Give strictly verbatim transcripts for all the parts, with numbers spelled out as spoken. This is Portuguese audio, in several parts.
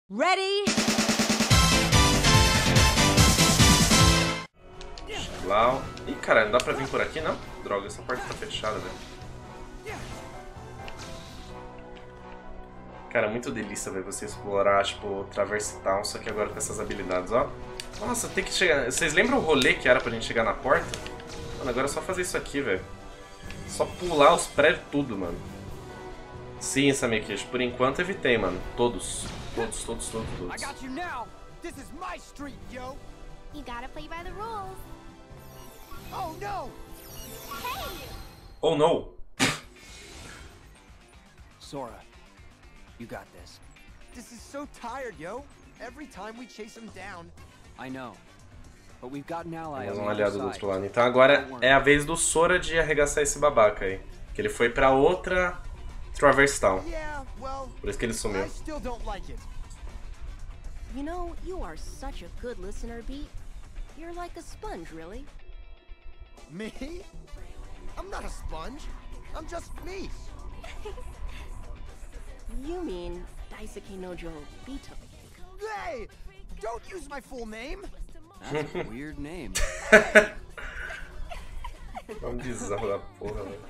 Ready? Lá. Ih, cara, não dá pra vir por aqui, não? Droga, essa porta tá fechada, velho. Cara, muito delícia ver você explorar, tipo, Traverse Town, só que agora com essas habilidades, ó. Nossa, tem que chegar... Vocês lembram o rolê que era pra gente chegar na porta? Mano, agora é só fazer isso aqui, velho. Só pular os prédios tudo, mano. Sim, Samekish, por enquanto evitei, mano. Todos. Todos, todos, todos, todos. I got you now. This is my street, yo. You gotta play by the rules. Oh no! Hey! Oh, no! Sora, you got this. This is so tired, yo. Every time we chase him down. I know. But we've got an ally Temos on um the aliado other do side. outro lado. Então agora é a vez do Sora de arregaçar esse babaca aí. Que ele foi pra outra Traverse Town. Yeah, well, Por isso que ele sumiu. I still don't like it. You know, you are such a good listener, Beat. You're like a sponge, really. Me? I'm not a sponge. I'm just me. You mean Daisuke Nojo Bito. Hey! Don't use my full name. That's a weird name. Nome bizarro da porra, velho.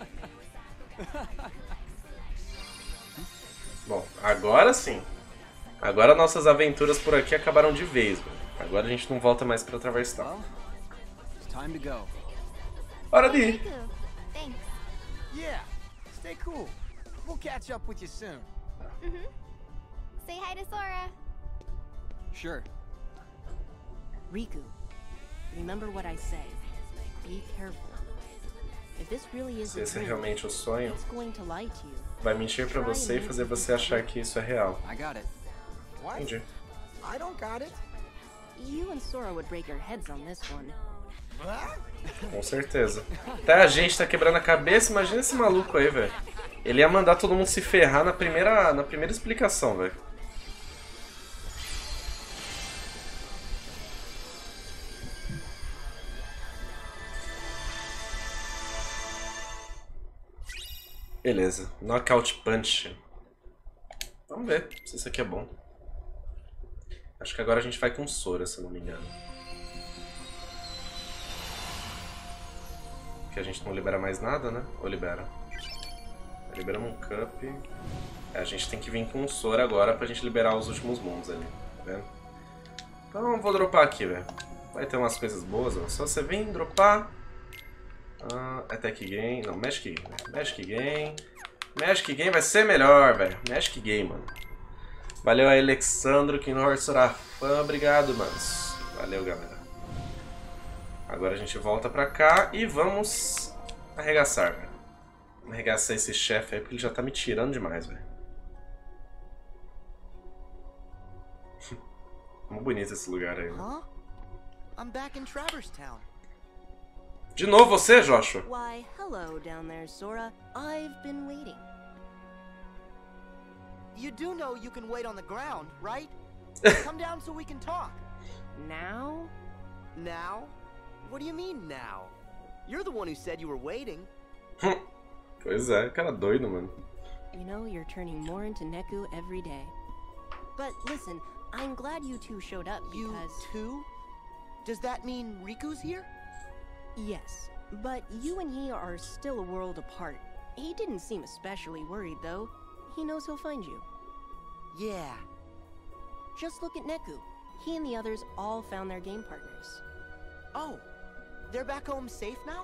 Bom, agora sim. Agora nossas aventuras por aqui acabaram de vez, velho. Agora a gente não volta mais pra Traverse Town. Well, it's time to go. Hora de ir. Riku, thanks. Yeah. Stay cool. We'll catch up with you soon. Mm-hmm. Say hi to Sora. Sure. Riku, remember what I say. Be careful. If this really is Se a esse é dream, realmente o sonho, it's going to lie to you. vai mentir pra você e fazer você achar que isso é real. I got it. What? Entendi. I don't got it. You and Sora would break your heads on this one. What? Com certeza. Até a gente tá quebrando a cabeça, imagina esse maluco aí, velho. Ele ia mandar todo mundo se ferrar na primeira, na primeira explicação, velho. Beleza, Knockout Punch. Vamos ver se isso aqui é bom. Acho que agora a gente vai com Sora, se eu não me engano. Que a gente não libera mais nada, né? Ou libera? Liberamos um Cup. É, a gente tem que vir com o Sora agora pra gente liberar os últimos mundos ali, tá vendo? Então eu vou dropar aqui, velho. Vai ter umas coisas boas, ó. Só você vir, dropar. Ah, Attack Game. Não, Magic Game. Magic Game. Magic Game vai ser melhor, velho. Magic Game, mano. Valeu aí, Alexandro, Kinhor, Sorafã. Obrigado, manos. Valeu, galera. Agora a gente volta pra cá e vamos arregaçar, velho. Vamos arregaçar esse chefe aí, porque ele já tá me tirando demais, velho. Muito bonito esse lugar aí, né? Huh? I'm back in Traverse Town. De novo você, Joshua? Why, hello down there, Sora. I've been waiting. You do know you can wait on the ground, right? Come down so we can talk. Now? Now? What do you mean now? You're the one who said you were waiting. Pois é, cara doido, mano. You know, you're turning more into Neku every day. But listen, I'm glad you two showed up You because... too? Does that mean Riku's here? Yes, but you and he are still a world apart. He didn't seem especially worried, though. He knows he'll find you. Yeah. Just look at Neku. He and the others all found their game partners. Oh, they're back home safe now?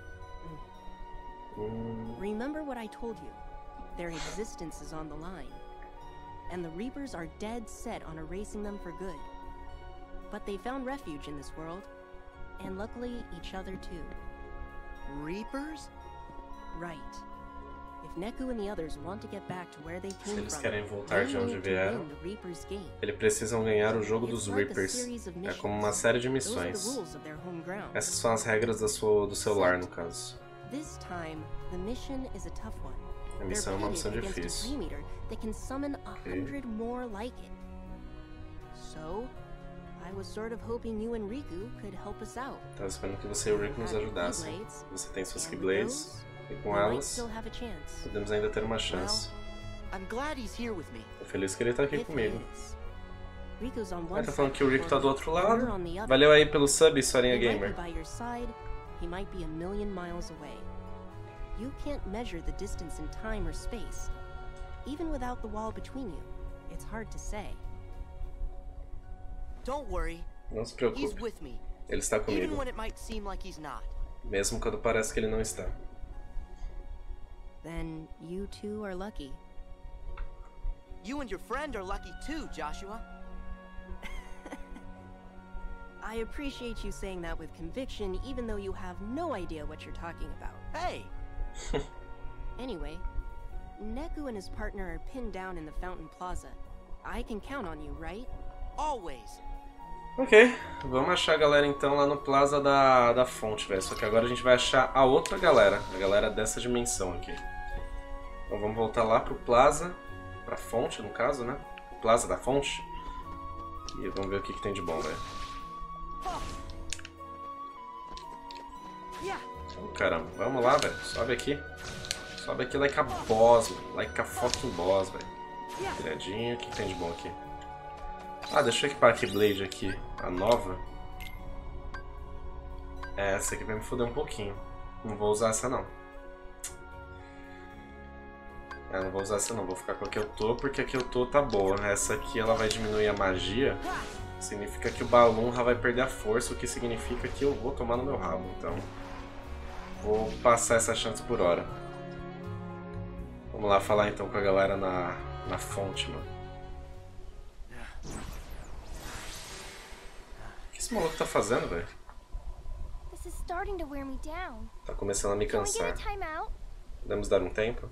Hum, Remember what I told you. Their existence is on the line. And the Reapers are dead set on erasing them for good. But they found refuge in this world. And luckily, each other too. Reapers? Right. If Neku and the others want to get back to where they Se came eles from, querem voltar de they onde need to vieram, win the Reapers game. eles precisam ganhar o jogo dos It's like a Reapers. series of É como missions. uma série de Those are the missões. rules of their home ground. Essas são as regras da sua, do seu lar, no caso. This time, the mission is a tough one. A missão é uma missão They're pitted difícil. against a Dream Eater that can summon a hundred more like it. So, I was sort of hoping you and Riku could help us out. Tava esperando que você e o Rick nos ajudassem. Você tem suas Keyblades, e com elas, podemos ainda ter uma chance. I'm glad he's here with me. Tô feliz que ele tá aqui If he comigo. is. Rico's on Ah, one tá falando side que o of the Rico tá do portal, outro and we're lado. on the other. Valeu aí pelo sub, Historinha He might Gamer. be by your side, he might be a million miles away. You can't measure the distance in time or space. Even without the wall between you, it's hard to say. Don't worry. Não se He's preocupe. with me. Ele está Even comigo. when it might seem like he's not. Mesmo quando parece que ele não está. Then you two are lucky. You and your friend are lucky too, Joshua. I appreciate you saying that with conviction, even though you have no idea what you're talking about. Hey, Anyway, Neku and his partner are pinned down in the Fountain Plaza. I can count on you, right? always. Ok, vamos achar a galera então lá no Plaza da, da Fonte, velho. Só que agora a gente vai achar a outra galera, a galera dessa dimensão aqui. Então vamos voltar lá pro Plaza, pra Fonte no caso, né? Plaza da Fonte. E vamos ver o que, que tem de bom, velho. Oh, caramba, vamos lá, velho. Sobe aqui. Sobe aqui like a boss, velho. Like a fucking boss, velho. Viradinho, o que, que tem de bom aqui? Ah, deixa eu equipar a Keyblade aqui, a nova. É, essa aqui vai me foder um pouquinho. Não vou usar essa não. É, não vou usar essa não, vou ficar com a que eu tô, porque a que eu tô tá boa. Essa aqui ela vai diminuir a magia. Significa que o Balloon já vai perder a força, o que significa que eu vou tomar no meu rabo. Então, vou passar essa chance por hora. Vamos lá falar então com a galera na, na fonte, mano. O que esse maluco tá fazendo, velho? This is starting to wear me down. Tá começando a me Can we cansar. get a timeout? Podemos dar um tempo?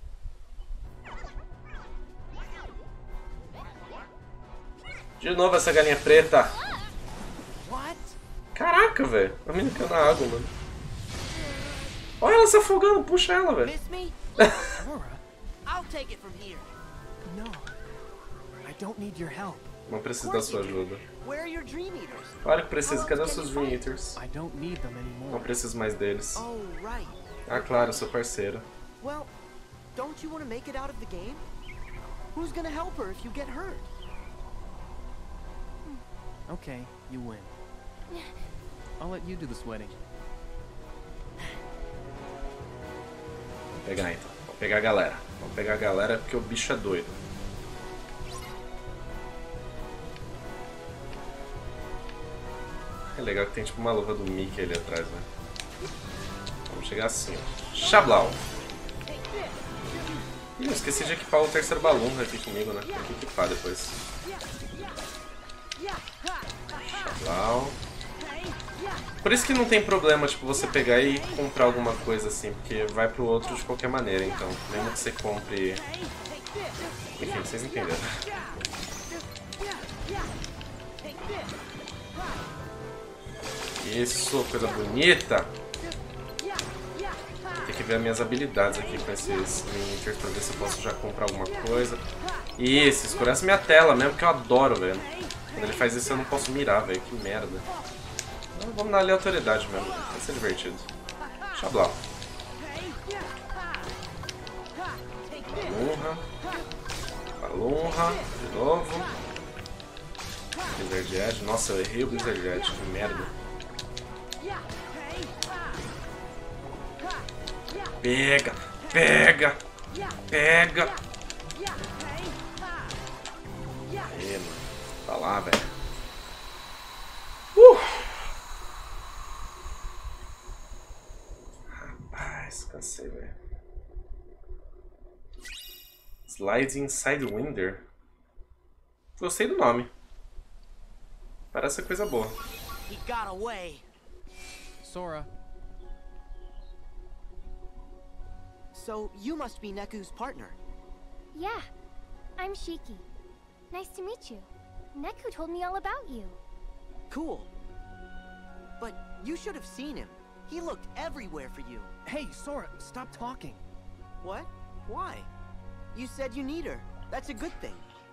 De novo essa galinha preta. What? Caraca, velho. A menina caiu na água, mano. Olha ela se afogando. Puxa ela, velho. Miss me? Sora? I'll take it from here. No. I don't need your help. Não preciso da sua ajuda. Where are your Dream Eaters? Claro que preciso. Cadê os seus Dream Eaters? I don't need them Não anymore. preciso mais deles. Oh, right. Ah, claro, eu sou parceiro. Well, don't you want to make it out of the game? Who's gonna help her if you get hurt? Okay, you win. I'll let you do the sweating. Vamos pegar então. Vamos pegar a galera. Vamos pegar a galera porque o bicho é doido. É legal que tem tipo uma luva do Mickey ali atrás, né? Vamos chegar assim, ó. Xablau! Ih, eu esqueci de equipar o terceiro balão aqui comigo, né? Tem que equipar depois. Xablau. Por isso que não tem problema, tipo, você pegar e comprar alguma coisa assim, porque vai pro outro de qualquer maneira, então. Mesmo que você compre... Enfim, vocês entenderam. Isso, coisa bonita! Tem que ver as minhas habilidades aqui com esses miniatures pra ver se eu posso já comprar alguma coisa. Isso, escurece minha tela mesmo, que eu adoro, velho. Quando ele faz isso eu não posso mirar, velho, que merda. Então, vamos na aleatoriedade mesmo, vai ser divertido. Xablau. Balunra. Balunra, de novo. Blizzard Edge, nossa, eu errei o Blizzard Edge, que merda. Pega, pega, pega. Aê, mano. Tá lá, velho. Uh! Rapaz, cansei, velho. Sliding Sidewinder. Gostei do nome. Parece coisa boa. He got away. Sora, So you must be Neku's partner. Yeah, I'm Shiki. Nice to meet you. Neku told me all about you. Cool. But you should have seen him. He looked everywhere for you. hey, Sora, stop talking. What? Why? You said you need her. That's a good thing.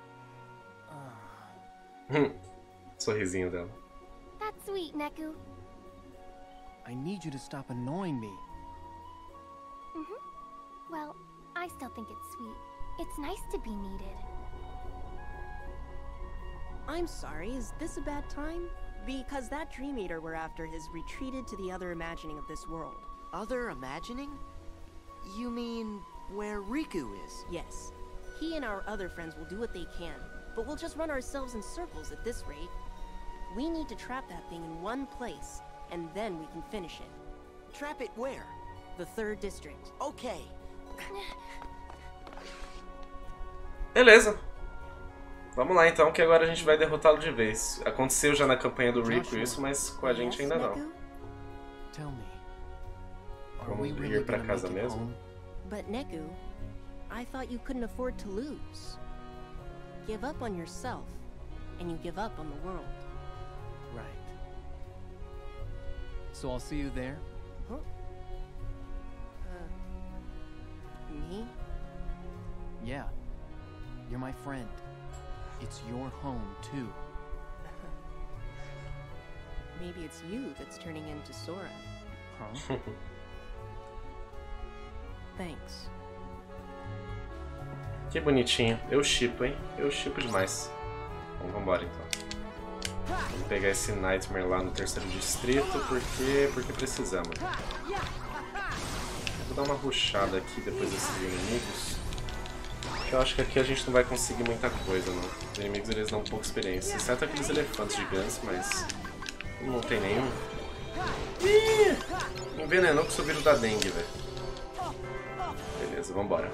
Sorrisinho dela. That's sweet, Neku. I need you to stop annoying me. Well, I still think it's sweet. It's nice to be needed. I'm sorry, is this a bad time? Because that Dream Eater we're after has retreated to the other imagining of this world. Other imagining? You mean where Riku is? Yes. He and our other friends will do what they can, but we'll just run ourselves in circles at this rate. We need to trap that thing in one place, and then we can finish it. Trap it where? The third district. Okay. Beleza. Vamos lá então, que agora a gente vai derrotá-lo de vez. Aconteceu já na campanha do Riku isso, mas com a gente ainda não. Tell me, are we Vamos really ir pra gonna casa make it mesmo? home? But Neku, I thought you couldn't afford to lose. Give up on yourself, and you give up on the world. Right. So I'll see you there? Huh? Uh, me? Yeah. You're my friend. It's your home, too. Maybe it's you that's turning into Sora. Huh? Thanks. Que bonitinho. Eu shippo, hein? Eu shippo demais. Bom, vambora então. Vamos pegar esse Nightmare lá no terceiro distrito, porque, porque precisamos. Vou dar uma rushada aqui depois desses inimigos. Eu acho que aqui a gente não vai conseguir muita coisa, não. Os inimigos eles dão pouca experiência, exceto aqueles elefantes gigantes, mas não tem nenhum. Ih! Envenenou com o seu vírus da dengue, velho. Beleza, vambora.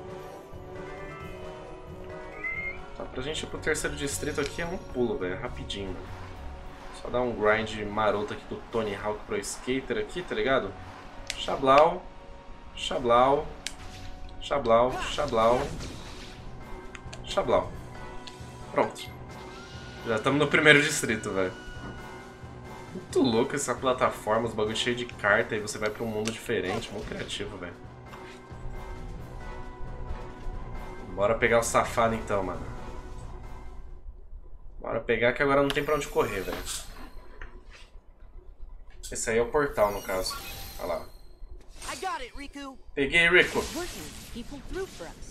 Tá, pra gente ir pro terceiro distrito aqui é um pulo, velho, rapidinho. Só dar um grind maroto aqui do Tony Hawk Pro Skater aqui, tá ligado? Xablau, xablau, xablau, xablau. Xablau. Pronto. Já estamos no primeiro distrito, velho. Muito louco essa plataforma, os bagulho cheio de carta e você vai pra um mundo diferente, muito criativo, velho. Bora pegar o safado então, mano. Bora pegar que agora não tem pra onde correr, velho. Esse aí é o portal, no caso. Olha lá. I got it, Riku. Peguei, Riku. Working. He pulled through for us.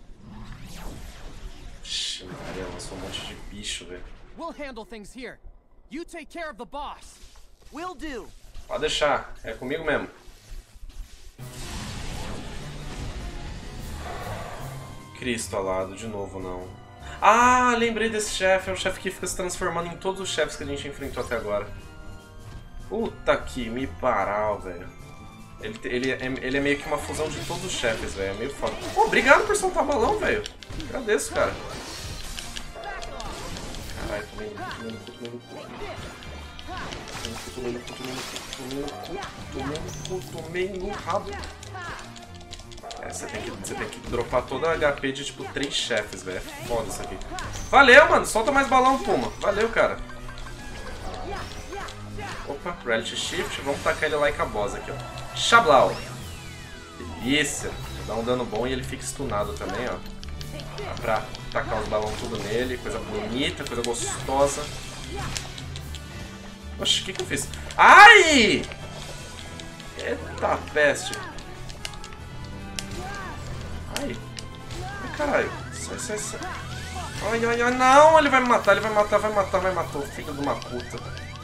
Ixi, Maria, lançou um monte de bicho, velho. We'll handle things here. You take care of the boss. Will do. Pode deixar, é comigo mesmo. Cristo alado, de novo não. Ah, lembrei desse chefe, é o chefe que fica se transformando em todos os chefes que a gente enfrentou até agora. Puta que me paral, velho. Ele, ele, é, ele é meio que uma fusão de todos os chefes, velho. É meio foda. Pô, obrigado por soltar balão, velho. Agradeço, cara. Caralho, tomei no cu, tomei no cu, tomei no cu. Tomei no cu, tomei no cu, tomei no cu, tomei no cu, tomei no rabo. É, você tem que, você tem que dropar toda a H P de tipo três chefes, velho. É foda isso aqui. Valeu, mano. Solta mais balão, Puma. Valeu, cara. Opa, Reality Shift. Vamos tacar ele lá em boss aqui, ó. Xablau. Delícia. Dá um dano bom e ele fica stunado também, ó. Dá pra tacar os balões tudo nele. Coisa bonita, coisa gostosa. Oxi, o que que eu fiz? Ai! Eita peste. Ai. Ai, caralho. Sai, sai, sai. Ai, ai, ai, não. Ele vai me matar, ele vai matar, vai matar, vai matar. Filho de uma puta.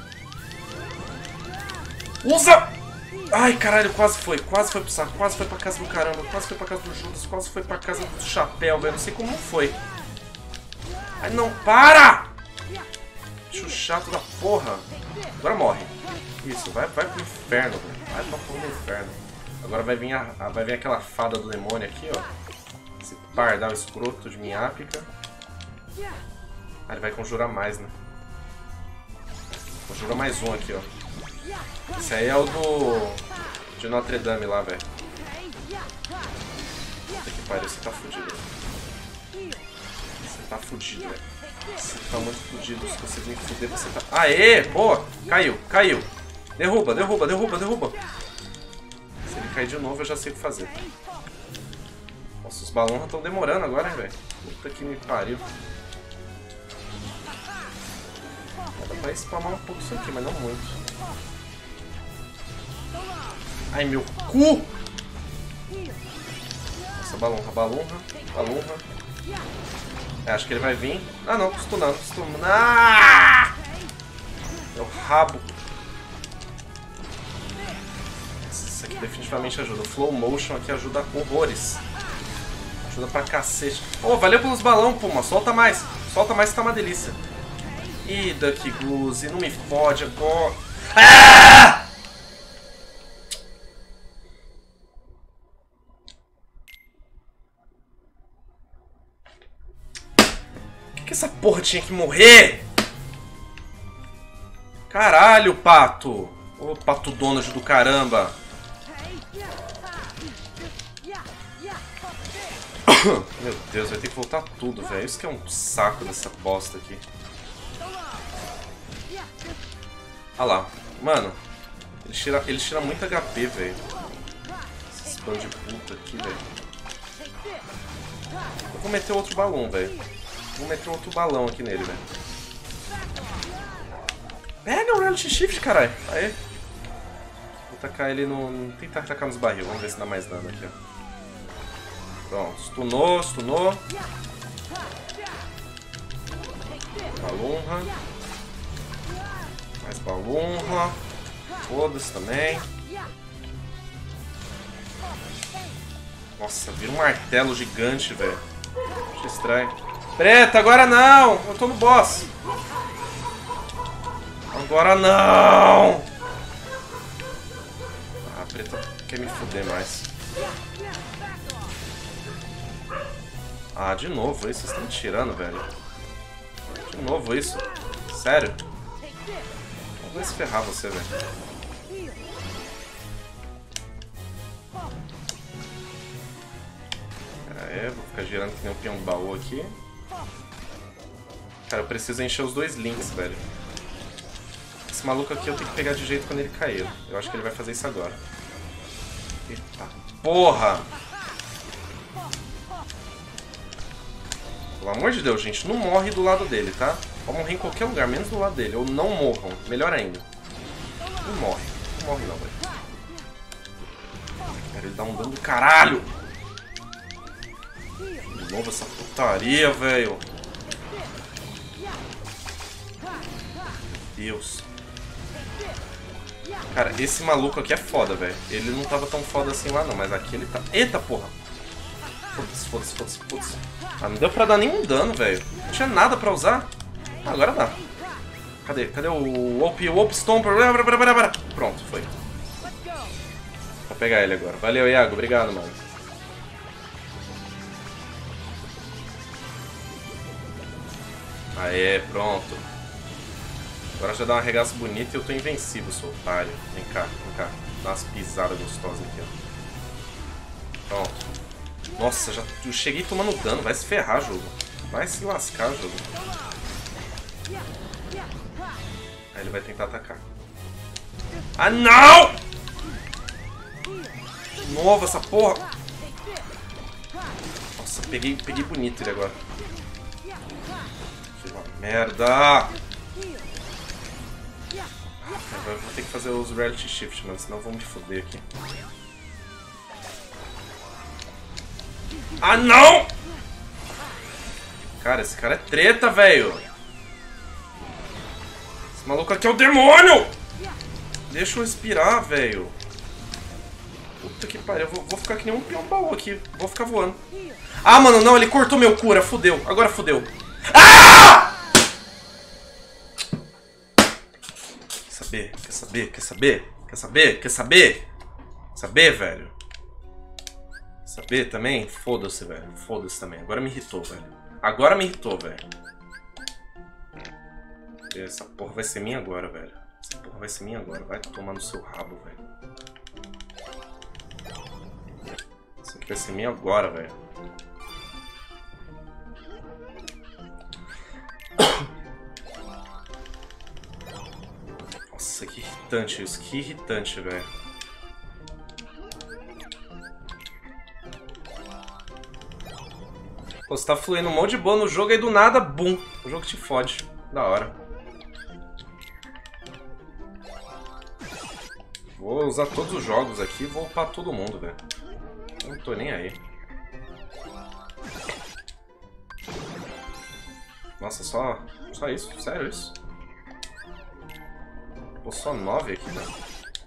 Usa! Ai, caralho, quase foi. Quase foi pro saco. Quase foi pra casa do caramba. Quase foi pra casa do Judas. Quase foi pra casa do chapéu, velho. Não sei como não foi. Ai, não. Para! Bicho chato da porra. Agora morre. Isso, vai, vai pro inferno, velho. Vai pra porra do inferno. Agora vai vir, a, a, vai vir aquela fada do demônio aqui, ó. Esse pardal escroto de minhápica. Ah, ele vai conjurar mais, né? Conjura mais um aqui, ó. Esse aí é o do... de Notre Dame lá, velho. Puta que pariu, você tá fudido. Você tá fudido, velho. Você tá muito fudido. Se você vir fuder, você tá... Aê! Boa! Caiu, caiu. Derruba, derruba, derruba, derruba. Se ele cair de novo, eu já sei o que fazer. Nossa, os balões estão demorando agora, hein, velho. Puta que me pariu. Dá pra spamar um pouco isso aqui, mas não muito. Ai, meu cu! Nossa, balonra, balonra, balonra. É, acho que ele vai vir. Ah, não, stunando, stunando. Ah! Meu rabo. Isso aqui definitivamente ajuda. O Flow Motion aqui ajuda horrores. Ajuda pra cacete. Oh, valeu pelos balão, Puma. Solta mais. Solta mais que tá uma delícia. Ih, Duck Goose, não me fode agora. Ah! Por que essa porra tinha que morrer? Caralho, pato. Ô, pato Donald do caramba. Meu Deus, vai ter que voltar tudo, velho. Isso que é um saco dessa bosta aqui. Olha lá. Mano, ele tira, ele tira muito H P, velho. Esse bando de puta aqui, velho. Eu vou meter outro balão, velho. Vou meter outro balão aqui nele, velho. Pega o Reality Shift, caralho. Aê. Vou tacar ele no... Tentar tacar nos barril. Vamos ver se dá mais dano aqui, ó. Pronto, stunou, stunou. Balunra. Mais balunra. Foda-se também. Nossa, vira um martelo gigante, velho. Acho estranho. Preta, agora não! Eu tô no boss. Agora não! Ah, a preta quer me fuder mais. Ah, de novo isso? Vocês estão me tirando, velho. De novo isso? Sério? Vou se ferrar você, velho. Pera aí, vou ficar girando que nem um peão do baú aqui. Cara, eu preciso encher os dois links, velho. Esse maluco aqui eu tenho que pegar de jeito quando ele caiu. Eu acho que ele vai fazer isso agora. Eita porra! Pelo amor de Deus, gente, não morre do lado dele, tá? Pode morrer em qualquer lugar, menos do lado dele. Ou não morram, melhor ainda. Não morre, não morre não, velho. Quero ele dar um dano do caralho! De novo essa putaria, velho. Meu Deus. Cara, esse maluco aqui é foda, velho. Ele não tava tão foda assim lá não, mas aqui ele tá... Eita porra! Foda-se, foda-se, foda-se, foda-se. Ah, não deu pra dar nenhum dano, velho. Não tinha nada pra usar. Ah, agora dá. Cadê? Cadê o Op, o Op Stomper? Pronto, foi. Vou pegar ele agora. Valeu, Iago. Obrigado, mano. Aê, pronto. Agora já dá uma arregaço bonita e eu tô invencível, seu otário. Vem cá, vem cá. Dá umas pisadas gostosas aqui, ó. Pronto. Nossa, já eu cheguei tomando dano. Vai se ferrar, jogo. Vai se lascar, jogo. Aí ele vai tentar atacar. Ah, não! De novo essa porra. Nossa, peguei, peguei bonito ele agora. Que uma merda! Agora eu vou ter que fazer os Reality Shift, mano. Senão eu vou me foder aqui. Ah, não! Cara, esse cara é treta, velho. Esse maluco aqui é o demônio! Deixa eu respirar, velho. Puta que pariu. Eu vou, vou ficar que nem um peão baú aqui. Vou ficar voando. Ah, mano, não. Ele cortou meu cura. Fudeu. Agora fudeu. Ah! Quer saber? Quer saber? Quer saber? Quer saber? Quer saber? Quer saber, velho? Saber também? Foda-se, velho. Foda-se também. Agora me irritou, velho. Agora me irritou, velho. Essa porra vai ser minha agora, velho. Essa porra vai ser minha agora. Vai tomar no seu rabo, velho. Isso aqui vai ser minha agora, velho. Nossa, que irritante isso. Que irritante, velho. Pô, você tá fluindo um monte de boa no jogo e do nada, bum. O jogo te fode. Da hora. Vou usar todos os jogos aqui e vou upar todo mundo, velho. Não tô nem aí. Nossa, só, só isso? Sério isso? Pô, só nove aqui, mano.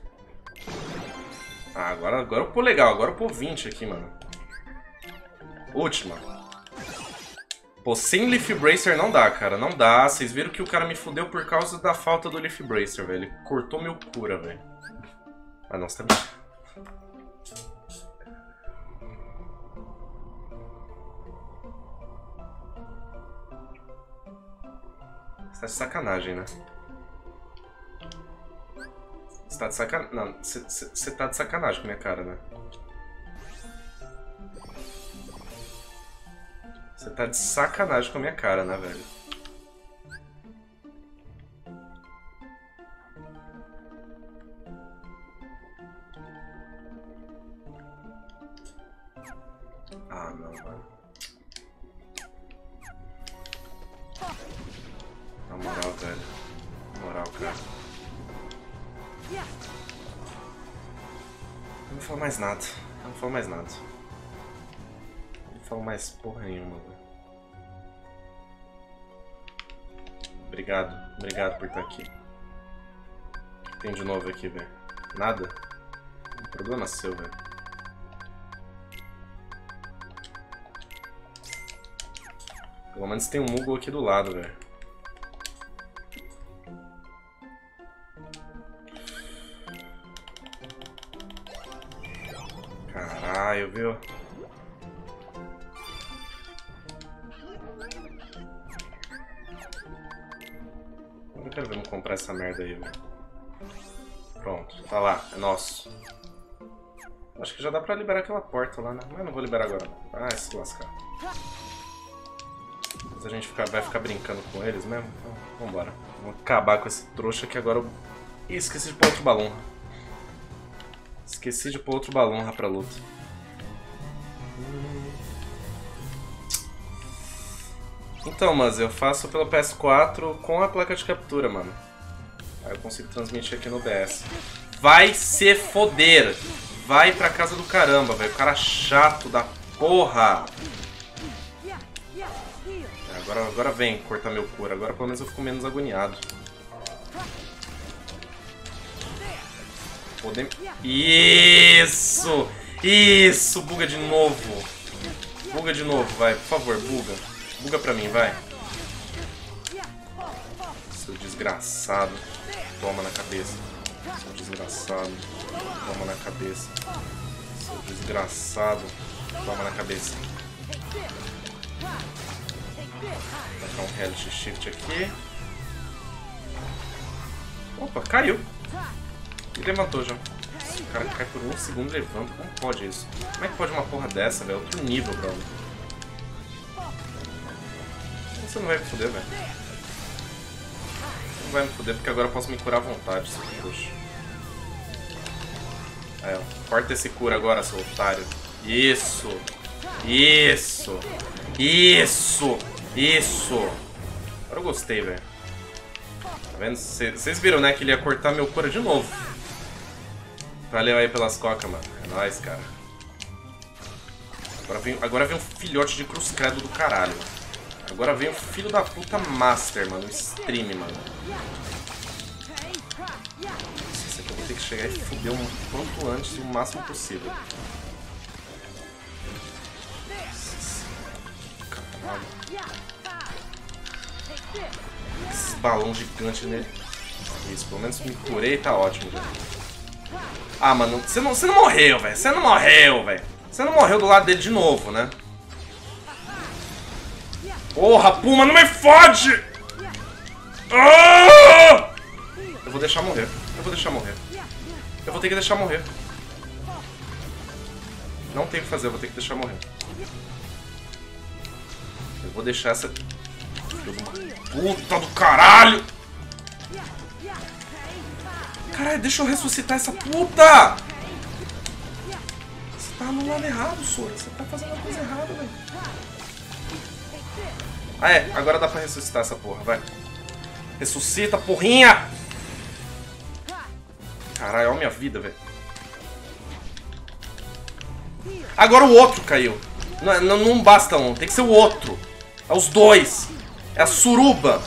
Ah, agora, agora eu pô legal. Agora eu pô vinte aqui, mano. Última. Pô, sem Leaf Bracer não dá, cara. Não dá. Vocês viram que o cara me fudeu por causa da falta do Leaf Bracer, velho. Ele cortou meu cura, velho. Ah, não, você tá me... Você tá de sacanagem, né? Você tá de sacanagem. Não, você tá de sacanagem com a minha cara, né? Você tá de sacanagem com a minha cara, né, velho? Ah, não, mano. Na moral, velho. Na moral, cara. Eu não falo mais nada. Eu não falo mais nada. Eu não falo mais porra nenhuma, velho. Obrigado. Obrigado por estar aqui. O que tem de novo aqui, velho? Nada? Um problema seu, velho. Pelo menos tem um Moogle aqui do lado, velho. Caralho, viu? Eu quero ver não comprar essa merda aí, velho. Pronto, tá lá, é nosso. Acho que já dá pra liberar aquela porta lá, né? Mas não vou liberar agora. Ah, se lascar. Mas a gente fica, vai ficar brincando com eles mesmo? Então, vambora. Vamos acabar com esse trouxa que agora eu... Ih, esqueci de pôr outro balão. Esqueci de pôr outro balão pra luta. Então, mas eu faço pelo P S quatro com a placa de captura, mano. Aí eu consigo transmitir aqui no D S. Vai se foder! Vai pra casa do caramba, velho. Cara chato da porra! Agora, agora vem cortar meu cura. Agora pelo menos eu fico menos agoniado. Podem... Isso! Isso! Buga de novo! Buga de novo, vai. Por favor, buga. Buga pra mim, vai. Seu desgraçado. Toma na cabeça. Seu desgraçado. Toma na cabeça. Seu desgraçado. Toma na cabeça. Vou dar um reality shift aqui. Opa, caiu. E levantou já. O cara cai por um segundo e levanta. Como pode isso? Como é que pode uma porra dessa, velho? Outro nível, brother. Você não vai me foder, velho. Não vai me foder porque agora eu posso me curar à vontade, seu trouxa. Aí, ó. Corta esse cura agora, seu otário. Isso! Isso! Isso! Isso! Agora eu gostei, velho. Tá vendo? Vocês viram, né, que ele ia cortar meu cura de novo. Valeu aí pelas cocas, mano. É nóis, cara. Agora vem, agora vem um filhote de cruz credo do caralho. Agora vem o filho da puta master, mano. O stream, mano. Isso aqui eu vou ter que chegar e foder o quanto antes, o máximo possível. Caralho. Esse balão gigante nele. Isso, pelo menos me curei e tá ótimo, velho. Ah, mano, você não, você não morreu, velho. Você não morreu, velho. Você não morreu do lado dele de novo, né? Porra, Puma, não me fode! Ah! Eu vou deixar morrer. Eu vou deixar morrer. Eu vou ter que deixar morrer. Não tem o que fazer, eu vou ter que deixar morrer. Eu vou deixar essa... Puta do caralho! Caralho, deixa eu ressuscitar essa puta! Você tá no lado errado, Sora. Você tá fazendo a coisa errada, velho. Ah, é. Agora dá pra ressuscitar essa porra, vai. Ressuscita, porrinha! Caralho, olha a minha vida, velho. Agora o outro caiu. Não, não, não basta um, tem que ser o outro. É os dois. É a suruba!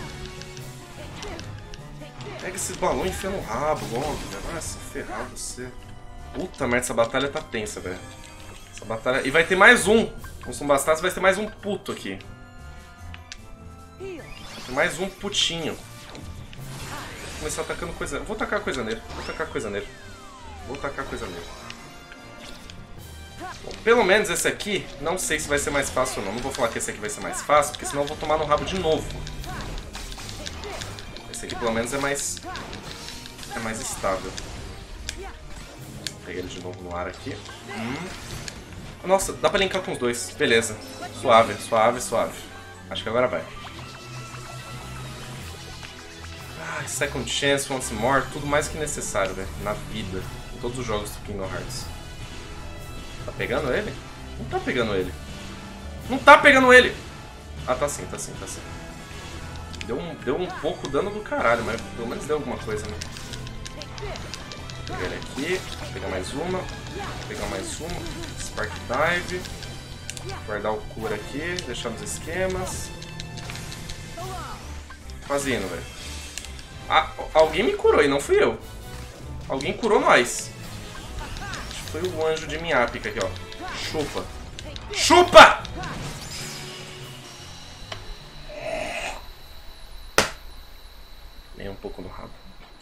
Pega esse balão e enfia no rabo logo, velho. Vai se ferrar você. Puta merda, essa batalha tá tensa, velho. Essa batalha... E vai ter mais um! Como se não bastasse, vai ter mais um puto aqui. Vai ter mais um putinho. Vou começar atacando coisa... Vou tacar coisa nele. Vou tacar coisa nele. Vou tacar coisa nele. Bom, pelo menos esse aqui, não sei se vai ser mais fácil ou não. Não vou falar que esse aqui vai ser mais fácil, porque senão eu vou tomar no rabo de novo. Esse aqui pelo menos é mais... É mais estável. Peguei ele de novo no ar aqui. Hum. Nossa, dá pra linkar com os dois. Beleza. Suave, suave, suave. Acho que agora vai. Ah, Second Chance, Once More, tudo mais que necessário, velho. Na vida. Em todos os jogos do Kingdom Hearts. Tá pegando ele? Não tá pegando ele. Não tá pegando ele! Ah, tá sim, tá sim, tá sim. Deu um, deu um pouco dano do caralho, mas pelo menos deu alguma coisa, né? Pegar ele aqui, pegar mais uma, pegar mais uma, Spark Dive, guardar o cura aqui, deixar nos esquemas. Quase indo, velho. Ah, alguém me curou e não fui eu. Alguém curou nós. Acho que foi o anjo de Miápica aqui, ó. Chupa. Chupa! Nem um pouco no rabo.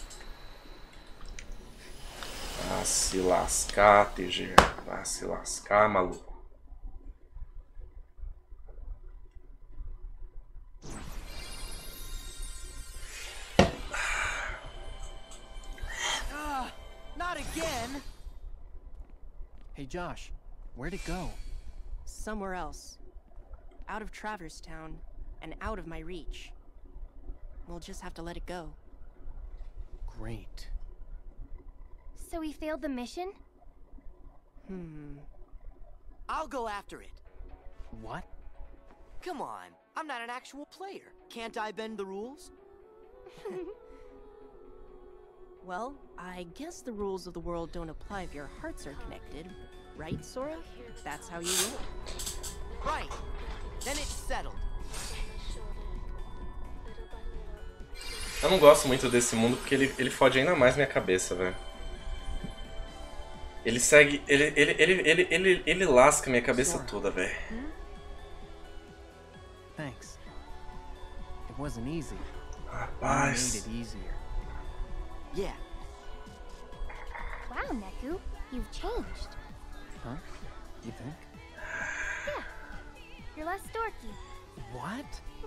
Vai se lascar, T G. Vai se lascar, maluco. Uh, not again. Hey, Josh, where'd it go? Somewhere else. Out of Traverse Town, and out of my reach. We'll just have to let it go. Great. So we failed the mission? Hmm. I'll go after it. What? Come on, I'm not an actual player. Can't I bend the rules? Well, I guess the rules of the world don't apply if your hearts are connected. Right, Sora? That's how you roll. Right. Then it's settled. Eu não gosto muito desse mundo porque ele, ele fode ainda mais minha cabeça, velho. Ele segue... Ele, ele, ele, ele, ele, ele lasca minha cabeça toda, velho. Thanks. It wasn't easy. Rapaz. You made it easier. Yeah. Wow, Neku, you've changed. Huh? You think? Yeah, you're less dorky. What?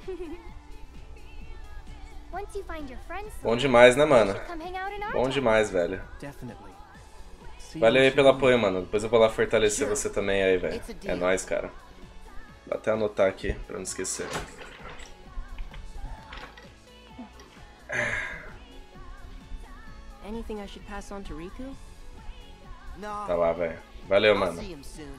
Once you find your friends, Bom demais, né, you mano? should come hang out in our Bom town. demais, velho. Definitely. See Valeu aí what pelo you apoio, need. mano. Depois eu vou lá fortalecer você também aí, velho. É nóis, cara. Vou até anotar aqui, pra não esquecer. Anything I should pass on to Riku? No. Tá lá, velho. Valeu, I'll mano. see him soon.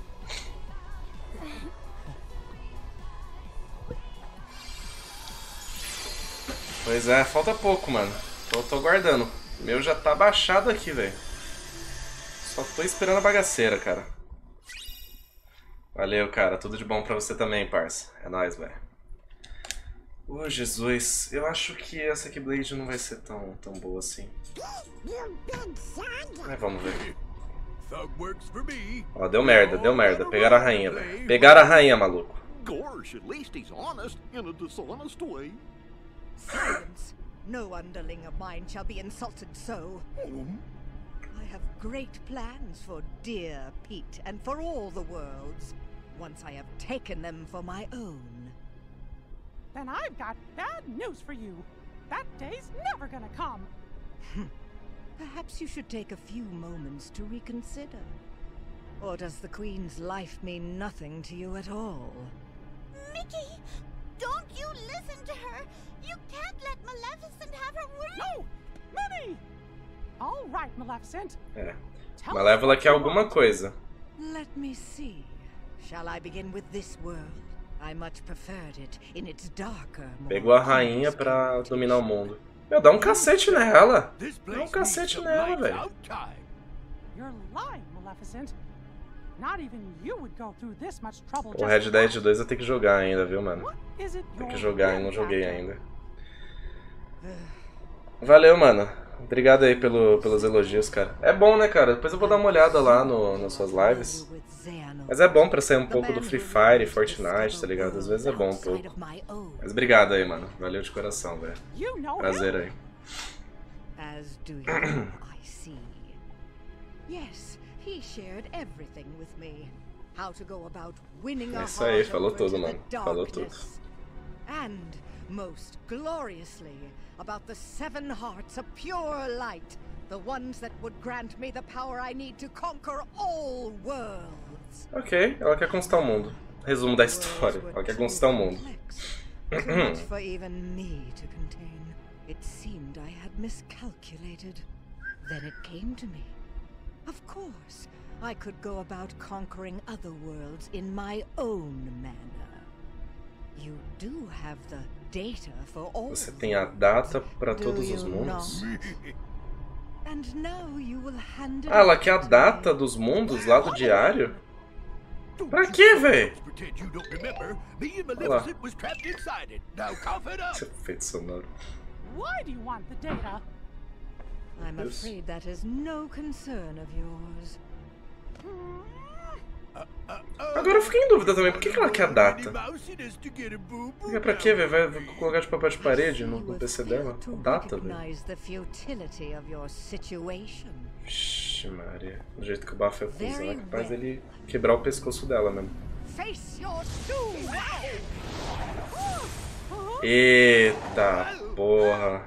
Pois é, falta pouco, mano. Tô, tô guardando. O meu já tá baixado aqui, velho. Só tô esperando a bagaceira, cara. Valeu, cara. Tudo de bom pra você também, parça. É nóis, velho. Ô, Jesus. Eu acho que essa Keyblade não vai ser tão, tão boa assim. Mas vamos ver. Ó, deu merda, deu merda. Pegaram a rainha, velho. Pegaram a rainha, maluco. Gosh, at least he's honest in a dishonest way. Silence. No underling of mine shall be insulted so. I have great plans for dear Pete and for all the worlds, once I have taken them for my own. Then I've got bad news for you. That day's never gonna come. Perhaps you should take a few moments to reconsider. Or does the Queen's life mean nothing to you at all? Mickey! Don't you listen to her! You can't let Maleficent have her way! No! Minnie! All right, Maleficent. É. Tell Malévola us quer what you alguma want. coisa. Let me see. Shall I begin with this world? I much preferred it in its darker, more Pegou a rainha pra dominar o mundo. Meu, dá um cacete nela. Dá um cacete nela, velho. You're lying, Maleficent. Not even you would go through this much trouble. O Red Dead dois eu tenho que jogar ainda, viu, mano? Tem que jogar e não joguei ainda. Valeu, mano. Obrigado aí pelo, pelos elogios, cara. É bom, né, cara? Depois eu vou dar uma olhada lá no, nas suas lives. Mas é bom pra sair um pouco do Free Fire e Fortnite, tá ligado? Às vezes é bom um pouco. Mas obrigado aí, mano. Valeu de coração, velho. Prazer aí. As do you, I see. Yes, he shared everything with me. How to go about winning a Isso aí, heart falou over tudo, to the mano. Falou tudo. darkness. And most gloriously about the seven hearts of pure light, the ones that would grant me the power I need to conquer all worlds. Ok, ela quer conquistar o mundo. Resumo da história. Ela quer conquistar o mundo. Too much for even me to contain. It seemed I had miscalculated. Then it came to me. Of course, I could go about conquering other worlds in my own manner. You do have the data for all. Você tem a data para todos os mundos? And now you will hand it Ah, ela over quer a to data me. dos mundos lá do diário? Pra quê, véi? Pretend you don't remember. Me and Olha lá. Maleficent was trapped inside it. Now cough it up. Esse efeito sonoro. Why do you want the data? I'm Yes. afraid that is no concern of yours. Agora eu fiquei em dúvida também. Por que, que ela quer a data? É pra quê, velho? Vai vai colocar de papel de parede no, no P C dela? A data, velho. Recognize the futility of your situation. Vixe, Maria. Do jeito que o Bafo é cuzão, é capaz dele quebrar o pescoço dela mesmo. Face your doom! Eita porra.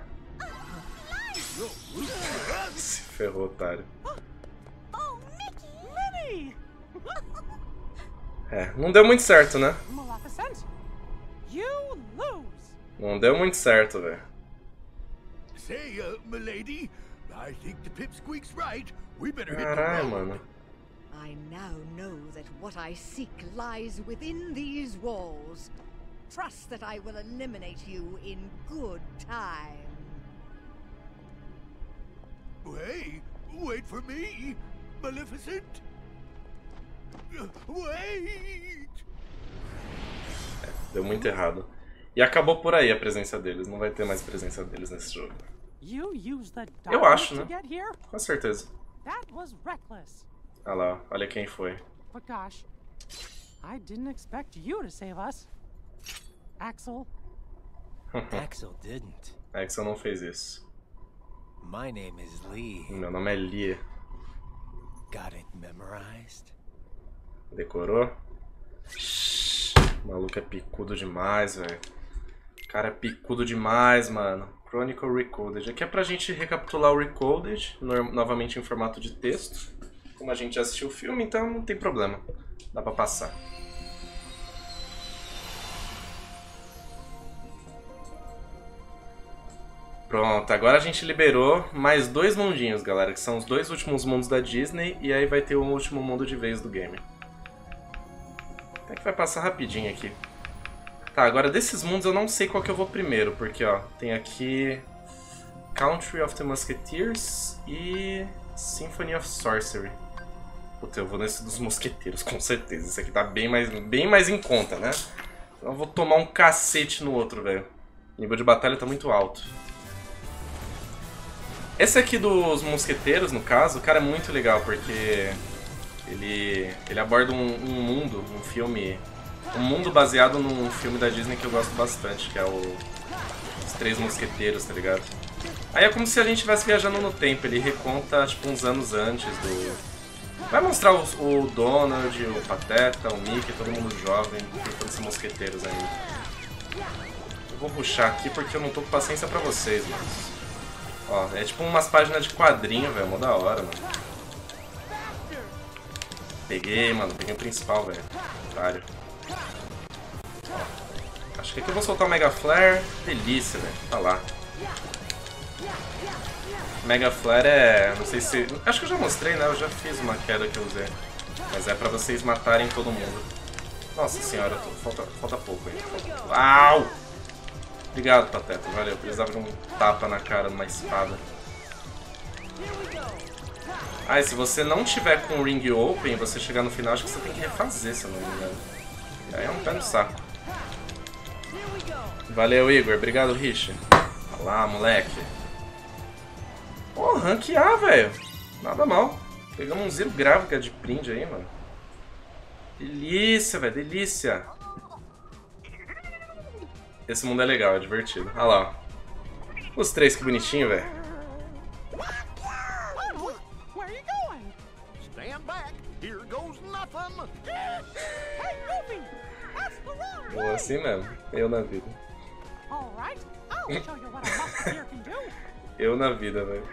Se ferrou, otário. Oh, Mickey! Minnie! É, não deu muito certo, né? Maleficent, you lose. Não deu muito certo, velho. Say, uh, milady, I think the pipsqueak's right. We better hit the Caralho, road. mano. I now know that what I seek lies within these walls. Trust that I will eliminate you in good time. Wait, wait for me, Maleficent. Uh, Wait! Deu muito errado. E acabou por aí a presença deles. Não vai ter mais presença deles nesse jogo. You used the Eu darkness acho, to né? get here? Com certeza. That was reckless. Olha lá, olha quem foi. But gosh, I didn't expect you to save us. Axel, Axel didn't. É que você não fez isso. My name is Lee. Meu nome é Lia. Got it memorized? Decorou? Shhh, o maluco é picudo demais, velho. O cara é picudo demais, mano. Chronicle Recoded. Aqui é pra gente recapitular o Recoded, no- novamente em formato de texto. Como a gente já assistiu o filme, então não tem problema. Dá pra passar. Pronto, agora a gente liberou mais dois mundinhos, galera, que são os dois últimos mundos da Disney, e aí vai ter o último mundo de vez do game. Até que vai passar rapidinho aqui. Tá, agora desses mundos eu não sei qual que eu vou primeiro, porque ó, tem aqui Country of the Musketeers e Symphony of Sorcery. Puta, eu vou nesse dos mosqueteiros, com certeza. Esse aqui tá bem mais, bem mais em conta, né? Então eu vou tomar um cacete no outro, velho. O nível de batalha tá muito alto. Esse aqui dos mosqueteiros, no caso, cara, é muito legal, porque ele, ele aborda um, um mundo, um filme, um mundo baseado num filme da Disney que eu gosto bastante, que é o Os Três Mosqueteiros, tá ligado? Aí é como se a gente estivesse viajando no tempo, ele reconta, tipo, uns anos antes do... Vai mostrar os, o Donald, o Pateta, o Mickey, todo mundo jovem, tentando ser mosqueteiros ainda. Eu vou rushar aqui porque eu não tô com paciência pra vocês, mano. Ó, é tipo umas páginas de quadrinho, velho, mó da hora, mano. Peguei, mano, peguei o principal, velho. Otário. Acho que aqui eu vou soltar o Mega Flare. Delícia, velho, tá lá. Mega Flare é... não sei se... acho que eu já mostrei, né? Eu já fiz uma queda que eu usei. Mas é pra vocês matarem todo mundo. Nossa senhora, tô... falta, falta pouco aí. Falta... Au! Obrigado, Pateta. Valeu. Eu precisava de um tapa na cara numa espada. Ah, e se você não tiver com o ring open, você chegar no final, acho que você tem que refazer, se eu não me engano. E aí é um pé no saco. Valeu, Igor. Obrigado, Rich. Olha lá, moleque. Pô, rank A, velho. Nada mal. Pegamos um zero gráfica de print aí, mano. Delícia, velho. Delícia. Esse mundo é legal, é divertido. Olha lá, ó. Os três, que bonitinho, velho. Ou assim mesmo. Eu na vida. Eu na vida, velho.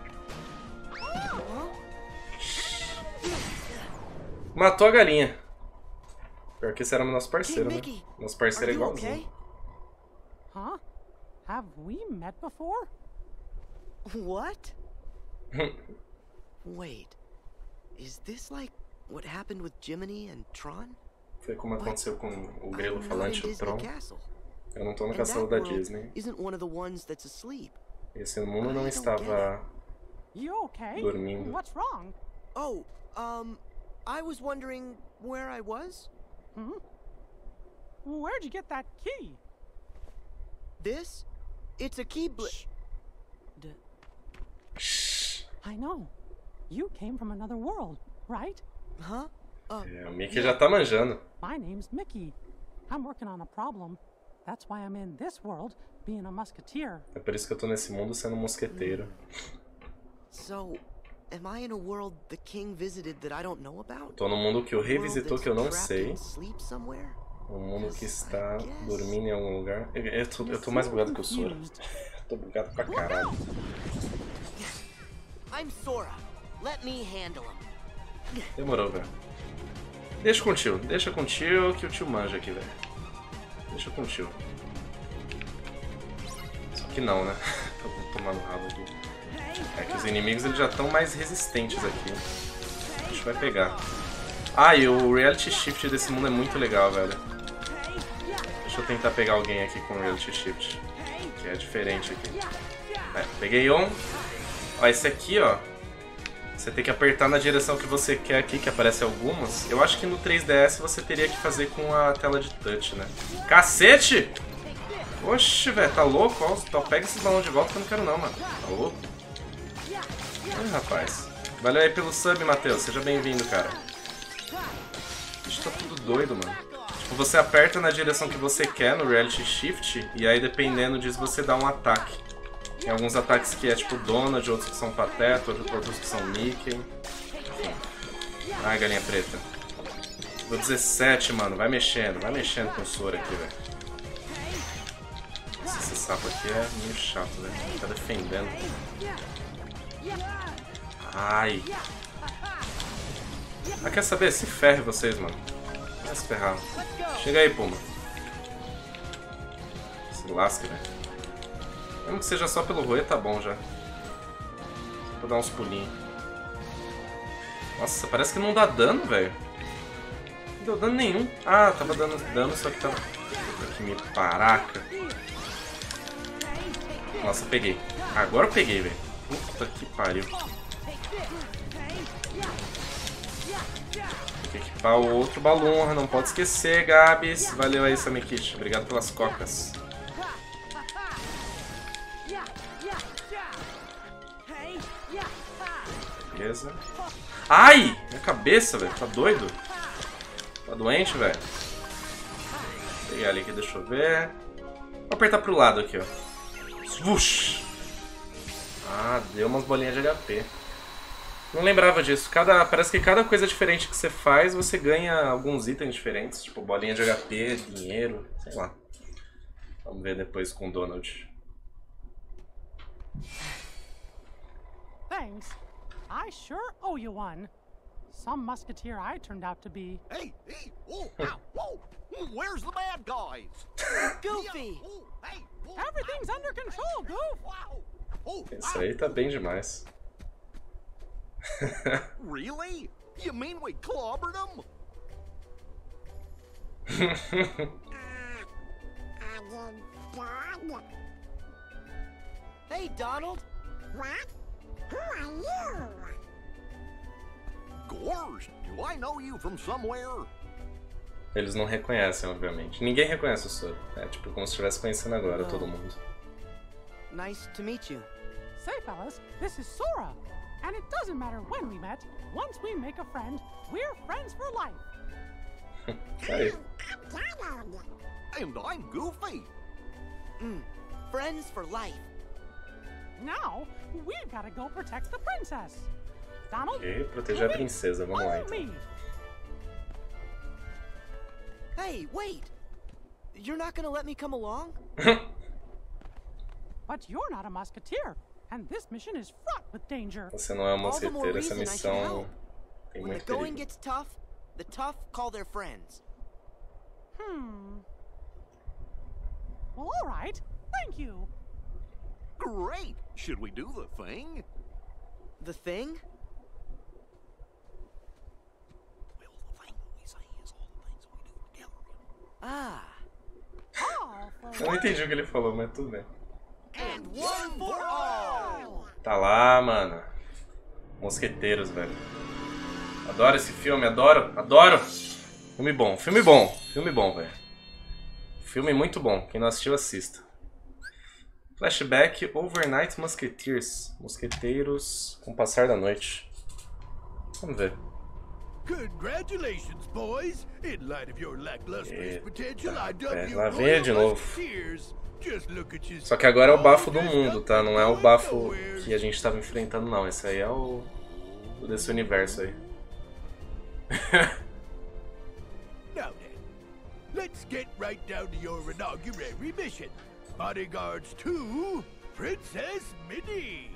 Matou a galinha. Pior que esse era o nosso parceiro, né? Nosso parceiro é igualzinho. Huh? Have we met before? What? Wait. Is this like what happened with Jiminy and Tron? Foi como aconteceu com o grelo falante e o Tron. Eu não tô no castelo da Disney. Esse mundo não estava dormindo. What's wrong? Oh, um, I was wondering where I was. Hmm? Where'd you get that key? This? It's a key bl- Shh. I know. You came from another world, right? Huh? Uh, é, o Mickey já tá manjando. My name's Mickey. I'm working on a problem. That's why I'm in this world, being a musketeer. É por isso que eu tô nesse mundo sendo um mosqueteiro. So, am I in a world the king visited that I don't know about? Tô no mundo que o rei visitou que eu não sei. Um mundo que está dormindo em algum lugar. Eu, eu, tô, eu tô mais bugado que o Sora. Tô bugado pra caralho. I'm Sora. Let me handle him. Demorou, velho. Deixa com o tio, deixa com o tio que o tio manja aqui, velho. Deixa com o tio. Só que não, né? Tô tomando rabo aqui. É que os inimigos eles já estão mais resistentes aqui. A gente vai pegar. Ah, e o Reality Shift desse mundo é muito legal, velho. Deixa eu tentar pegar alguém aqui com o Reality Shift. Que é diferente aqui. É, peguei um. Ó, esse aqui, ó. Você tem que apertar na direção que você quer aqui, que aparece algumas. Eu acho que no três D S você teria que fazer com a tela de touch, né? Cacete! Oxe, velho, tá louco? Ó, então pega esses balões de volta que eu não quero não, mano. Tá louco? Ih, rapaz. Valeu aí pelo sub, Matheus. Seja bem-vindo, cara. Bicho, tá tudo doido, mano. Tipo, você aperta na direção que você quer no Reality Shift, e aí dependendo disso você dá um ataque. Tem alguns ataques que é tipo Donald, outros que são Pateta, outros que são Mickey. Enfim. Ai, galinha preta. Deu dezessete, mano. Vai mexendo, vai mexendo com o Sora aqui, velho. Esse sapo aqui é meio chato, velho. Tá defendendo. Ai. Ah, quer saber? Se ferre vocês, mano. Vai se ferrar. Chega aí, Puma. Se lasca, velho. Mesmo que seja só pelo roer, tá bom já. Só pra dar uns pulinhos. Nossa, parece que não dá dano, velho. Não deu dano nenhum. Ah, tava dando dano, só que tava... Puta que me paraca. Nossa, peguei. Agora eu peguei, velho. Puta que pariu. Tem que equipar o outro balão, não pode esquecer, Gabs. Valeu aí, Samikit. Obrigado pelas cocas. Beleza. Ai! Minha cabeça, velho. Tá doido? Tá doente, velho? Vou pegar ali aqui, deixa eu ver. Vou apertar pro lado aqui, ó. Swoosh! Ah, deu umas bolinhas de H P. Não lembrava disso. Cada, parece que cada coisa diferente que você faz, você ganha alguns itens diferentes. Tipo, bolinha de H P, dinheiro, sei lá. Vamos ver depois com o Donald. Thanks. I sure owe you one. Some musketeer I turned out to be. Hey, hey, whoa, ow, whoa. Where's the bad guys? Goofy! Everything's under control, Goof! Isso aí tá bem demais. Really? You mean we clobbered them? Hey, Donald! What? Who are you? course. Do I know you from somewhere? Eles não reconhecem, obviamente. Ninguém reconhece o Sora. É tipo como se estivesse conhecendo agora todo mundo. Nice to meet you. Say, fellas, this is Sora. And it doesn't matter when we met. Once we make a friend, we're friends for life. Aí. And I'm Goofy. Mm, friends for life. Now, we've got to go protect the princess. Donald, E proteger a princesa, vamos lá então. me. Hey, wait! You're not gonna let me come along? But you're not a musketeer, and this mission is fraught with danger. Você não é uma All the more mosqueteira, essa reason I should missão help. tem When the muito going perigo. gets tough, the tough call their friends. Hmm. Well, all right. Thank you. Great. Should we do the thing? The thing? Well, the thing that we say is all the things we do together. Ah. All for Eu não entendi o que ele falou, mas tudo bem. And one for all. Tá lá, mano. Mosqueteiros, velho. Adoro esse filme, adoro, adoro. Filme bom, filme bom, filme bom, velho. Filme muito bom, quem não assistiu, assista. Flashback Overnight Musketeers. Mosqueteiros com o passar da noite. Vamos ver. Congratulations, boys. In light of your lackluster potential, I dub É, you lá vem ele de Royal novo. Musketeers. Just look at you. Só que agora é o bafo do mundo, tá? Não é o bafo que a gente estava enfrentando, não. Esse aí é o, o desse universo aí. Now then, let's get right down to your inauguratory mission. Bodyguards to Princess Minnie.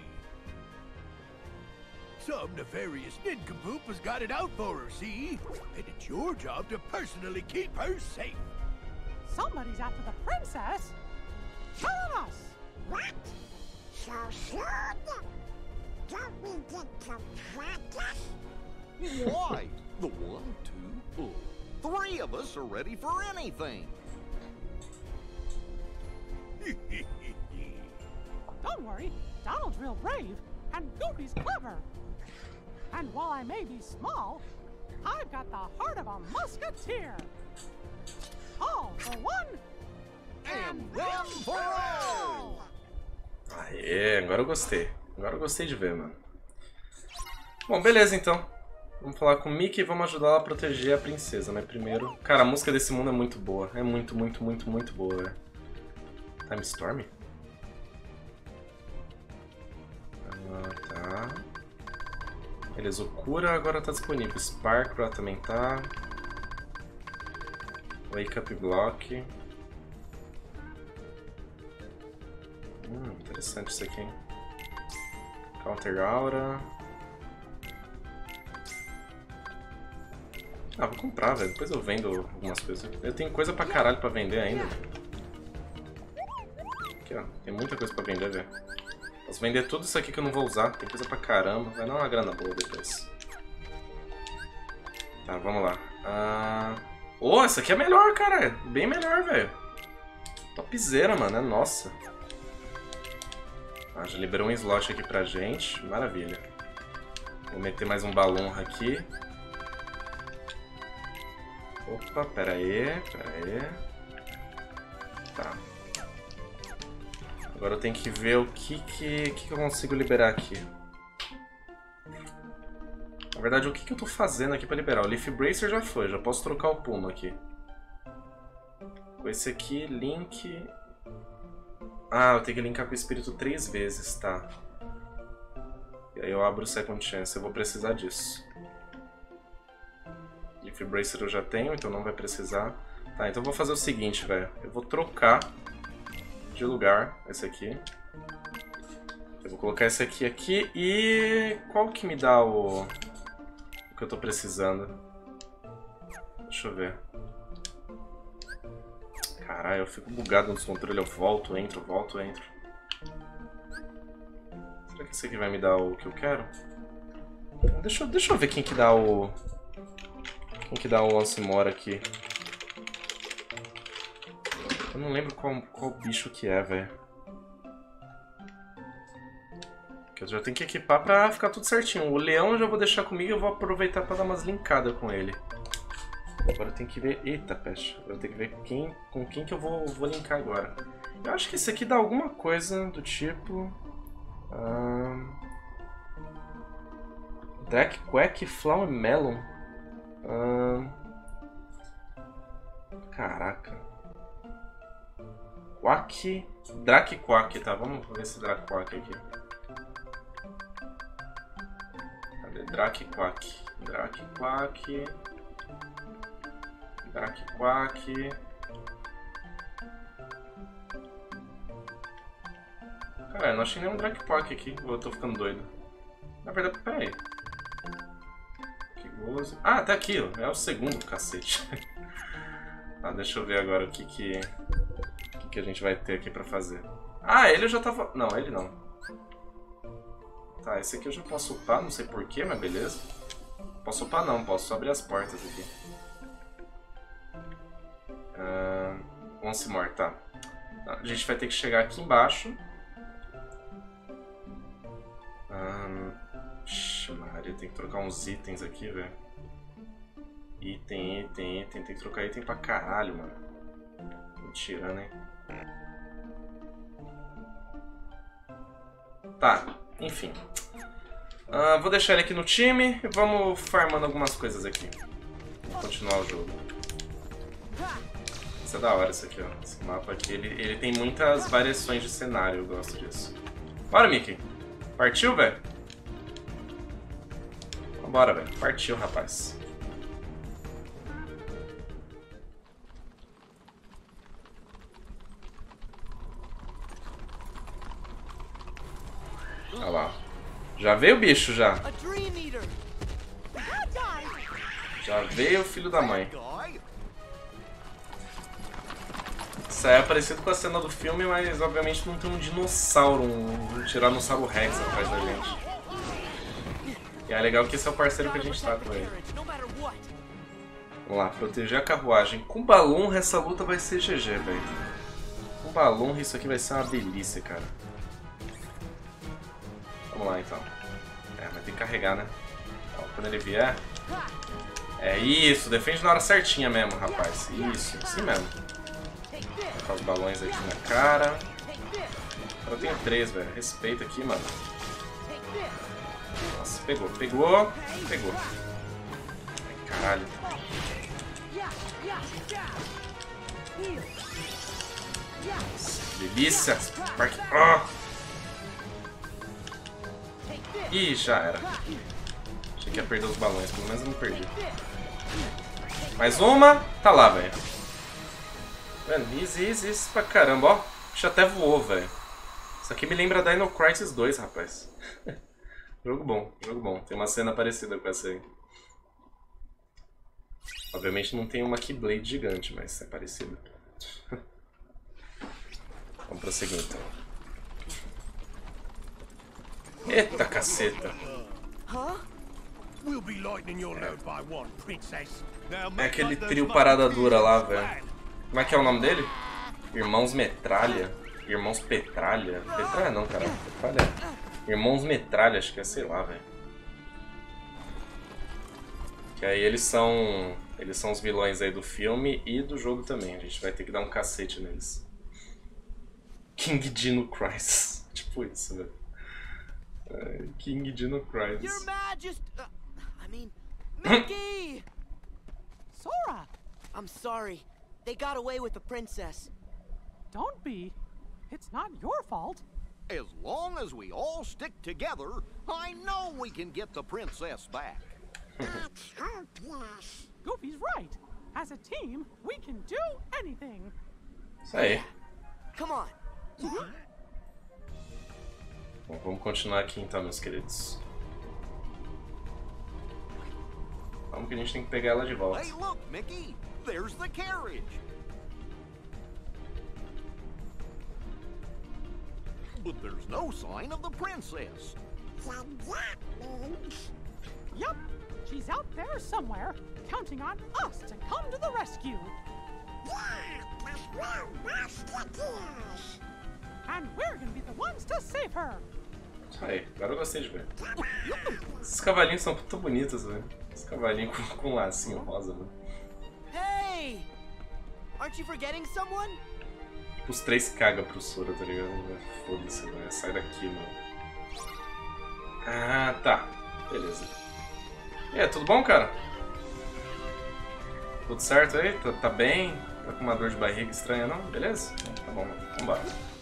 Some nefarious nincompoop has got it out for her, see? And it's your job to personally keep her safe. Somebody's after the princess. Tell us. What? So soon? Don't we get to practice? Why? The one, two, oh, three of us are ready for anything. Don't worry, Donald's real brave, and Goofy's clever. And while I may be small, I've got the heart of a musketeer. All for one, And one for all! Aê, agora eu gostei. Agora eu gostei de ver, mano. Bom, beleza então. Vamos falar com o Mickey e vamos ajudar ela a proteger a princesa, né? Primeiro. Cara, a música desse mundo é muito boa. É muito, muito, muito, muito boa, velho. Time Storm? Ah, tá. Beleza, o Cura agora tá disponível. Spark pra também tá. Wake Up Block. Hum, interessante isso aqui, hein? Counter Aura. Ah, vou comprar, velho. Depois eu vendo algumas coisas. Eu tenho coisa pra caralho pra vender ainda. Aqui, ó. Tem muita coisa pra vender, velho. Posso vender tudo isso aqui que eu não vou usar. Tem coisa pra caramba. Vai dar uma grana boa depois. Tá, vamos lá. Ah... Oh, essa aqui é melhor, cara. Bem melhor, velho. Topzera, mano. É nossa. Ah, já liberou um slot aqui pra gente. Maravilha. Vou meter mais um balão aqui. Opa, pera aí, pera aí. Tá. Agora eu tenho que ver o que que, que, que eu consigo liberar aqui. Na verdade, o que, que eu tô fazendo aqui pra liberar? O Leaf Bracer já foi, já posso trocar o Puma aqui. Com esse aqui, Link... Ah, eu tenho que linkar com o Espírito três vezes, tá. E aí eu abro o Second Chance, eu vou precisar disso. Leaf Bracer eu já tenho, então não vai precisar. Tá, então eu vou fazer o seguinte, velho. Eu vou trocar de lugar esse aqui. Eu vou colocar esse aqui aqui e... Qual que me dá o... o que eu tô precisando? Deixa eu ver. Caralho, eu fico bugado nos controles. Eu volto, entro, volto, entro. Será que esse aqui vai me dar o que eu quero? Deixa, eu- deixa eu ver quem que dá o... Quem que dá o Once More aqui. Eu não lembro qual, qual bicho que é, velho. Eu já tenho que equipar pra ficar tudo certinho. O leão eu já vou deixar comigo e eu vou aproveitar pra dar umas linkadas com ele. Agora eu tenho que ver... Eita, peste. Eu tenho que ver quem, com quem que eu vou, vou linkar agora. Eu acho que esse aqui dá alguma coisa do tipo... Um... Drake Quack Flower Melon. Um... Caraca. Quack... Drake Quack, tá? Vamos ver esse Drake Quack aqui. Cadê? Drake Quack. Drake Quack... Drake Quack... Cara, eu não achei nenhum Drake Quack aqui, ou eu tô ficando doido. Na verdade, peraí. Que gozo. Ah, tá aqui, ó. É o segundo, cacete. Ah, deixa eu ver agora o que que... O que que a gente vai ter aqui pra fazer. Ah, ele eu já tava... Não, ele não. Tá, esse aqui eu já posso upar, não sei porquê, mas beleza. Posso upar não, posso só abrir as portas aqui. Uh, once more, tá. A gente vai ter que chegar aqui embaixo. Um, Ixi, Maria, tem que trocar uns itens aqui, velho. Item, item, item. Tem que trocar item pra caralho, mano. Mentira, né? Tá, enfim. Uh, vou deixar ele aqui no time e vamos farmando algumas coisas aqui. Vamos continuar o jogo. Isso é da hora, isso aqui, ó. Esse mapa aqui, ele, ele tem muitas variações de cenário, eu gosto disso. Bora, Mickey! Partiu, velho? Vambora, velho. Partiu, rapaz. Olha lá. Já veio o bicho, já. Já veio o filho da mãe. Isso aí é parecido com a cena do filme, mas obviamente não tem um dinossauro, um, um Tiranossauro Rex atrás da gente. E é legal que esse é o parceiro que a gente tá com ele. Vamos lá, proteger a carruagem. Com Balloon, essa luta vai ser G G, velho. Com Balloon, isso aqui vai ser uma delícia, cara. Vamos lá, então. É, vai ter que carregar, né? Então, quando ele vier... É isso, defende na hora certinha mesmo, rapaz. Isso, assim mesmo. Vou colocar os balões aqui na cara. Eu tenho três, velho. Respeita aqui, mano. Nossa, pegou, pegou, pegou. Ai, caralho. Nossa, delícia. Parque... Oh! Ih, já era. Achei que ia perder os balões, pelo menos eu não perdi. Mais uma. Tá lá, velho. Mano, easy, easy, easy pra caramba, ó. O bicho até voou, velho. Isso aqui me lembra Dino Crisis dois, rapaz. Jogo bom, jogo bom. Tem uma cena parecida com essa aí. Obviamente não tem uma Keyblade gigante, mas é parecido. Vamos prosseguir então. Eita caceta. É aquele trio parada dura lá, velho. Como é que é o nome dele? Irmãos Metralha. Irmãos Petralha. Petralha não, cara. Petralha. Irmãos Metralha, acho que é, sei lá, velho. Que aí eles são... Eles são os vilões aí do filme e do jogo também. A gente vai ter que dar um cacete neles. King Dino Crisis. Tipo isso, velho. King Dino Crisis. Your Majesty, uh, I mean, Mickey. Sora. I'm sorry. They got away with the princess. Don't be. It's not your fault. As long as we all stick together, I know we can get the princess back. Goofy's right. As a team, we can do anything. Isso aí. Come on. Bom, vamos continuar aqui então, meus queridos. Vamos que a gente tem que pegar ela de volta. Hey, look, Mickey. There's the carriage. But there's no sign of the princess. Yup. She's out there somewhere, counting on us to come to the rescue. And we're gonna be the ones to save her. Aí, agora eu gostei de ver. Esses cavalinhos são muito bonitos, velho. Esse cavalinho com, com um lacinho rosa, velho. Hey! Aren't you forgetting someone? Os três cagam pro Sora, tá ligado? Foda-se, velho. Sai daqui, mano. Ah, tá. Beleza. E aí, tudo bom, cara? Tudo certo aí? Tá, tá bem? Tá com uma dor de barriga estranha, não? Beleza? Tá bom, vambora.